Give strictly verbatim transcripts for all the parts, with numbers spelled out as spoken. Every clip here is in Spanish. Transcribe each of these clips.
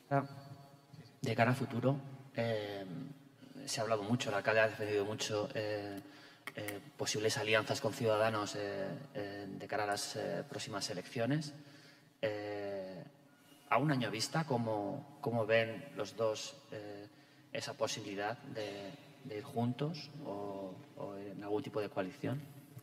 De cara al futuro, eh, se ha hablado mucho, el alcalde ha defendido mucho eh, eh, posibles alianzas con Ciudadanos eh, eh, de cara a las eh, próximas elecciones. Eh, a un año vista, ¿cómo, cómo ven los dos eh, esa posibilidad de, de ir juntos o, o en algún tipo de coalición?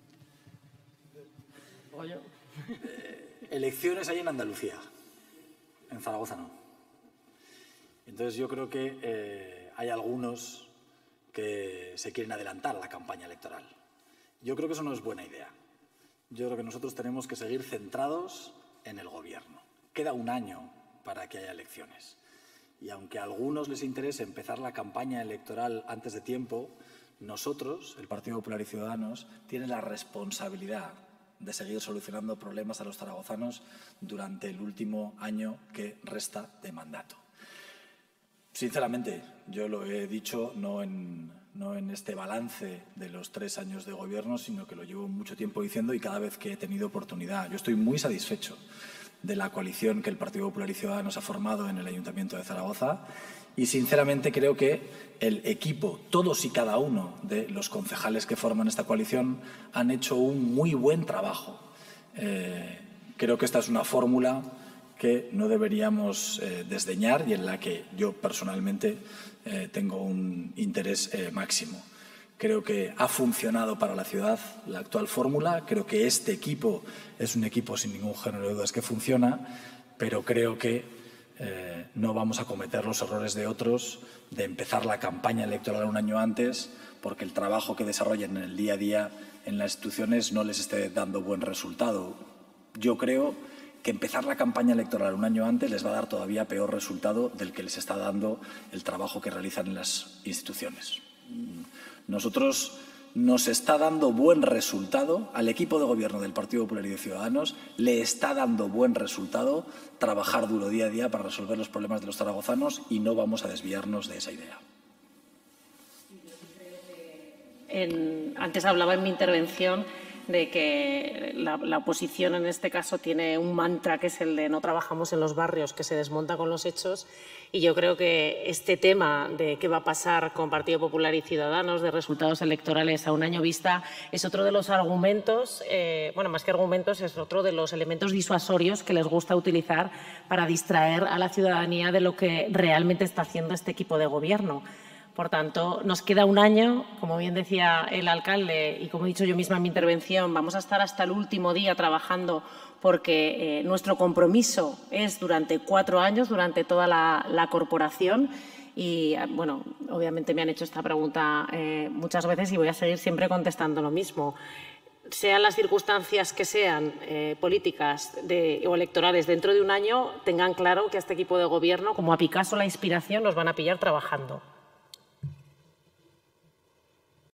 Eh, elecciones hay en Andalucía, en Zaragoza no. Entonces yo creo que eh, hay algunos que se quieren adelantar a la campaña electoral. Yo creo que eso no es buena idea. Yo creo que nosotros tenemos que seguir centrados en el gobierno. Queda un año para que haya elecciones. Y aunque a algunos les interese empezar la campaña electoral antes de tiempo, nosotros, el Partido Popular y Ciudadanos, tienen la responsabilidad de seguir solucionando problemas a los zaragozanos durante el último año que resta de mandato. Sinceramente, yo lo he dicho no en, no en este balance de los tres años de gobierno, sino que lo llevo mucho tiempo diciendo y cada vez que he tenido oportunidad. Yo estoy muy satisfecho de la coalición que el Partido Popular y Ciudadanos ha formado en el Ayuntamiento de Zaragoza y sinceramente creo que el equipo, todos y cada uno de los concejales que forman esta coalición han hecho un muy buen trabajo. Eh, creo que esta es una fórmula que no deberíamos eh, desdeñar y en la que yo personalmente eh, tengo un interés eh, máximo. Creo que ha funcionado para la ciudad la actual fórmula, creo que este equipo es un equipo sin ningún género de dudas que funciona, pero creo que eh, no vamos a cometer los errores de otros de empezar la campaña electoral un año antes porque el trabajo que desarrollan en el día a día en las instituciones no les esté dando buen resultado. Yo creo que empezar la campaña electoral un año antes les va a dar todavía peor resultado del que les está dando el trabajo que realizan en las instituciones. Nosotros nos está dando buen resultado, al equipo de gobierno del Partido Popular y de Ciudadanos le está dando buen resultado trabajar duro día a día para resolver los problemas de los zaragozanos y no vamos a desviarnos de esa idea. En, antes hablaba en mi intervención de que la, la oposición en este caso tiene un mantra que es el de no trabajamos en los barrios, que se desmonta con los hechos, y yo creo que este tema de qué va a pasar con Partido Popular y Ciudadanos, de resultados electorales a un año vista, es otro de los argumentos, eh, bueno, más que argumentos, es otro de los elementos disuasorios que les gusta utilizar para distraer a la ciudadanía de lo que realmente está haciendo este equipo de gobierno. Por tanto, nos queda un año, como bien decía el alcalde y como he dicho yo misma en mi intervención, vamos a estar hasta el último día trabajando porque eh, nuestro compromiso es durante cuatro años, durante toda la, la corporación. Y, bueno, obviamente me han hecho esta pregunta eh, muchas veces y voy a seguir siempre contestando lo mismo. Sean las circunstancias que sean eh, políticas de, o electorales dentro de un año, tengan claro que a este equipo de gobierno, como a Picasso la inspiración, nos van a pillar trabajando.